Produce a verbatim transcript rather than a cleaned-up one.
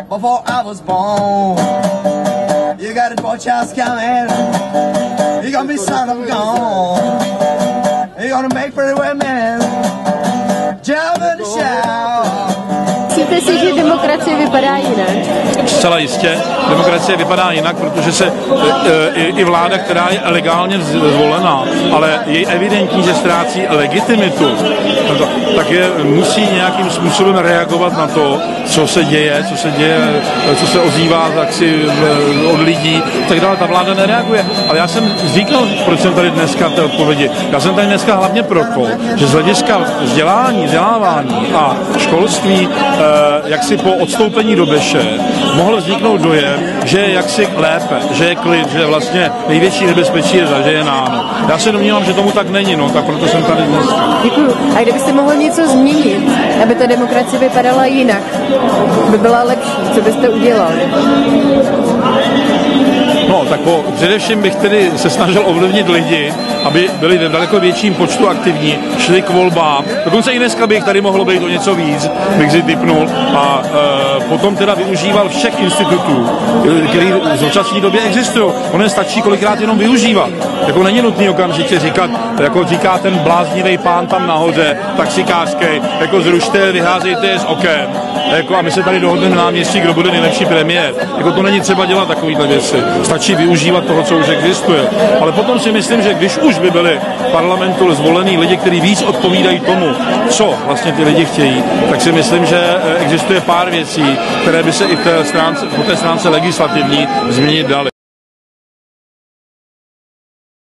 before I was born. You got a boy child coming. You're gonna be son of gone. You're gonna make pretty women jump in the shower. Myslíte si, že demokracie vypadá jinak? Zcela jistě. Demokracie vypadá jinak, protože se i, i vláda, která je legálně zvolená, ale je evidentní, že ztrácí legitimitu, tak je musí nějakým způsobem reagovat na to, co se děje, co se děje, co se ozývá taksi od lidí, tak dále. Ta vláda nereaguje. Ale já jsem říkal, proč jsem tady dneska té odpovědi. Já jsem tady dneska hlavně proto, že z hlediska vzdělání, vzdělávání a školství, jak si po odstoupení do Beše mohl vzniknout dojem, že je jaksi lépe, že je klid, že vlastně největší nebezpečí je zažehnáno. Já se domnívám, že tomu tak není, no, tak proto jsem tady dnes. Děkuju. A kdybyste mohl něco změnit, aby ta demokracie vypadala jinak, by byla lepší, co byste udělal? No, tak po, především bych tedy se snažil ovlivnit lidi, aby byli ve daleko větším počtu aktivní, šli k volbám. Dokonce i dneska bych tady mohlo být o něco víc, bych si tipnul. A e, potom teda využíval všech institutů, které v současné době existují. Ono stačí kolikrát jenom využívat. Jako není nutný okamžitě říkat, jako říká ten bláznivý pán tam nahoře, taxikářský, jako zrušte, vyházejte je z oken. Jako, a my se tady dohodneme na náměstí, kdo bude nejlepší premiér. Jako to není třeba dělat takovýhle věci. Stačí využívat toho, co už existuje. Ale potom si myslím, že když už by byli v parlamentu zvolení lidi, kteří víc odpovídají tomu, co vlastně ty lidi chtějí, tak si myslím, že existuje pár věcí, které by se i té stránce, po té stránce legislativní změnit daly.